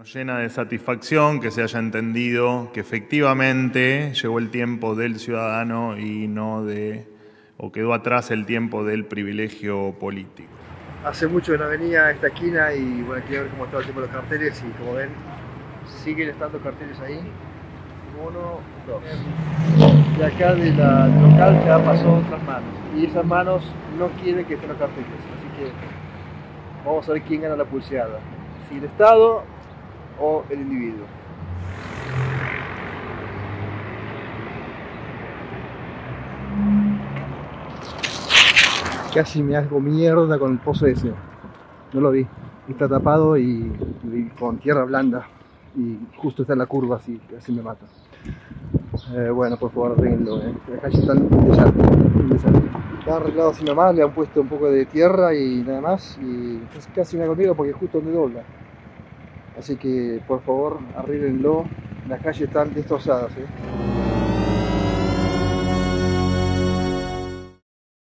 Nos llena de satisfacción que se haya entendido que efectivamente llegó el tiempo del ciudadano y no o quedó atrás el tiempo del privilegio político. Hace mucho que no venía a esta esquina y bueno, quería ver cómo estaba el tema de los carteles y como ven, siguen estando carteles ahí. 1, 2. De acá del local ya pasó otras manos y esas manos no quieren que estén los carteles, así que vamos a ver quién gana la pulseada, si el Estado o el individuo. Casi me hago mierda con el pozo ese, no lo vi, está tapado y con tierra blanda y justo está en la curva, así me mata. Bueno, por favor arreglenlo, la calle está un desastre. Está arreglado así nomás, le han puesto un poco de tierra y nada más, y casi me hago miedo porque es justo donde dobla. Así que por favor arréglenlo, las calles están destrozadas.